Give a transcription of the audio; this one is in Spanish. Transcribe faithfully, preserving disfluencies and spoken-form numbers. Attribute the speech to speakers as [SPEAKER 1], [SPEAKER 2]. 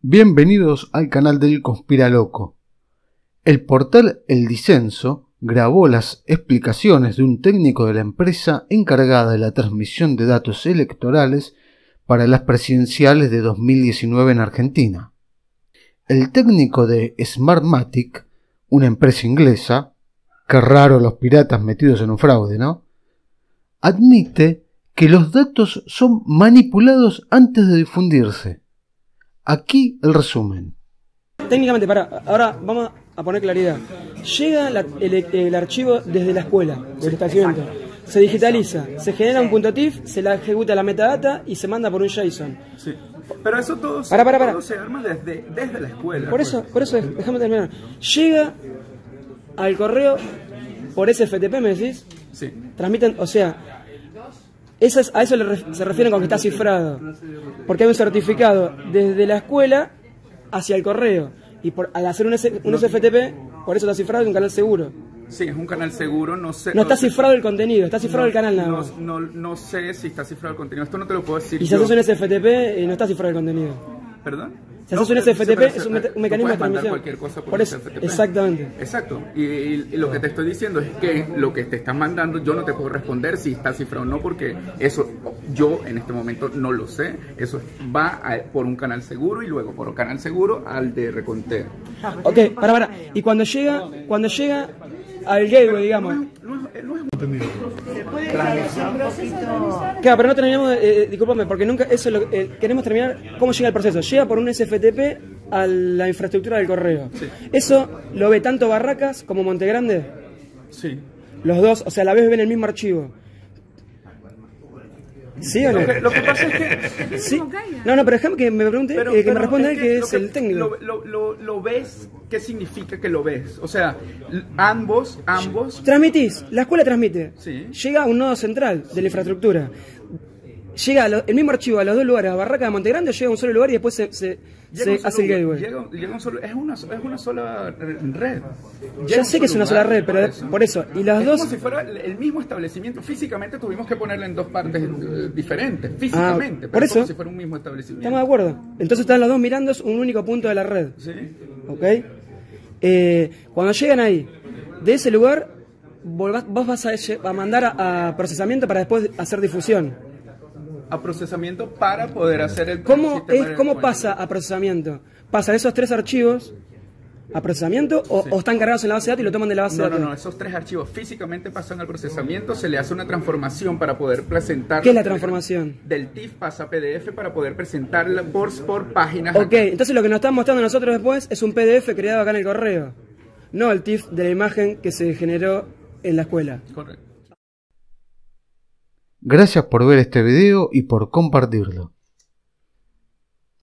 [SPEAKER 1] Bienvenidos al canal del Conspiraloco. El portal El Disenso grabó las explicaciones de un técnico de la empresa encargada de la transmisión de datos electorales para las presidenciales de dos mil diecinueve en Argentina. El técnico de Smartmatic, una empresa inglesa, qué raro los piratas metidos en un fraude, ¿no?, admite que los datos son manipulados antes de difundirse. Aquí el resumen.
[SPEAKER 2] Técnicamente, para, ahora vamos a poner claridad. Llega la, el, el archivo desde la escuela, del establecimiento, se digitaliza, se genera un punto T I F, se la ejecuta la metadata y se manda por un JSON.
[SPEAKER 3] Sí. Pero eso todo,
[SPEAKER 2] para, para, para.
[SPEAKER 3] todo se arma desde, desde la escuela.
[SPEAKER 2] Por eso, por eso, déjame terminar. Llega al correo por S F T P, ¿me decís?
[SPEAKER 3] Sí.
[SPEAKER 2] Transmiten, o sea, esas, a eso le ref, se refieren con que está cifrado. Porque hay un certificado desde la escuela hacia el correo. Y por, al hacer un, S, un S F T P, por eso está cifrado, es un canal seguro.
[SPEAKER 3] Sí, es un canal seguro, no sé.
[SPEAKER 2] No,
[SPEAKER 3] no
[SPEAKER 2] está
[SPEAKER 3] sé,
[SPEAKER 2] cifrado el contenido, está cifrado
[SPEAKER 3] no,
[SPEAKER 2] el canal nada más.
[SPEAKER 3] No, no, no sé si está cifrado el contenido, esto no te lo puedo decir.
[SPEAKER 2] Y si
[SPEAKER 3] yo.
[SPEAKER 2] haces un S F T P, eh, no está cifrado el contenido.
[SPEAKER 3] ¿Perdón?
[SPEAKER 2] Si haces
[SPEAKER 3] no,
[SPEAKER 2] un S F T P,
[SPEAKER 3] pero,
[SPEAKER 2] es un,
[SPEAKER 3] pero,
[SPEAKER 2] un mecanismo de transmisión.
[SPEAKER 3] cualquier cosa por,
[SPEAKER 2] por eso,
[SPEAKER 3] S F T P.
[SPEAKER 2] Exactamente.
[SPEAKER 3] Exacto. Y, y, y lo que te estoy diciendo es que lo que te están mandando, yo no te puedo responder si está cifrado o no, porque eso yo en este momento no lo sé. Eso va a, por un canal seguro y luego por un canal seguro al de reconteo.
[SPEAKER 2] Ok, para, para. Y cuando llega, cuando llega al gateway, digamos.
[SPEAKER 3] No es, no es
[SPEAKER 4] ¿Se puede establecer un poquito?
[SPEAKER 2] Claro, pero no terminamos, eh, discúlpame, porque nunca eso lo, eh, queremos terminar. ¿Cómo llega el proceso? Llega por un S F T P a la infraestructura del correo.
[SPEAKER 3] Sí.
[SPEAKER 2] Eso lo ve tanto Barracas como Montegrande.
[SPEAKER 3] Sí.
[SPEAKER 2] Los dos, o sea, a la vez ven el mismo archivo. ¿Sí o no?
[SPEAKER 3] Lo que, lo que pasa es que...
[SPEAKER 2] ¿Sí? No, no, pero déjame que me pregunte,
[SPEAKER 3] Pero,
[SPEAKER 2] eh, que
[SPEAKER 3] pero
[SPEAKER 2] me responda
[SPEAKER 3] es
[SPEAKER 2] él, que, que es
[SPEAKER 3] que
[SPEAKER 2] el técnico.
[SPEAKER 3] Lo, lo, lo, lo ves, ¿qué significa que lo ves? O sea, ambos, ambos...
[SPEAKER 2] Transmitís, la escuela transmite.
[SPEAKER 3] Sí.
[SPEAKER 2] Llega a un nodo central de la infraestructura. Llega lo, el mismo archivo a los dos lugares, a Barraca de Montegrande, o llega a un solo lugar y después se, se, se hace el gateway.
[SPEAKER 3] Llega, llega un solo, es, una, es una sola red.
[SPEAKER 2] Ya
[SPEAKER 3] Llega
[SPEAKER 2] sé que es una sola red, pero por eso. Por eso. Y las
[SPEAKER 3] es
[SPEAKER 2] dos...
[SPEAKER 3] como si fuera el mismo establecimiento. Físicamente tuvimos que ponerle en dos partes eh, diferentes, físicamente.
[SPEAKER 2] Ah,
[SPEAKER 3] pero
[SPEAKER 2] por
[SPEAKER 3] es
[SPEAKER 2] eso.
[SPEAKER 3] como si fuera un mismo establecimiento.
[SPEAKER 2] Estamos de acuerdo. Entonces están los dos mirando un único punto de la red.
[SPEAKER 3] Sí.
[SPEAKER 2] ¿Ok? Eh, cuando llegan ahí, de ese lugar, vos vas a, a mandar a, a procesamiento para después hacer difusión.
[SPEAKER 3] A procesamiento para poder hacer el...
[SPEAKER 2] ¿Cómo, es, ¿cómo pasa a procesamiento? ¿Pasan esos tres archivos a procesamiento o, sí. o están cargados en la base de datos y lo toman de la base
[SPEAKER 3] no,
[SPEAKER 2] de datos?
[SPEAKER 3] No, no, esos tres archivos físicamente pasan al procesamiento, se le hace una transformación para poder presentar...
[SPEAKER 2] ¿Qué es la transformación?
[SPEAKER 3] Del T I F pasa a P D F para poder presentarla por, por páginas.
[SPEAKER 2] Ok,
[SPEAKER 3] acá.
[SPEAKER 2] Entonces lo que nos están mostrando nosotros después es un P D F creado acá en el correo, no el T I F de la imagen que se generó en la escuela.
[SPEAKER 3] Correcto.
[SPEAKER 1] Gracias por ver este video y por compartirlo.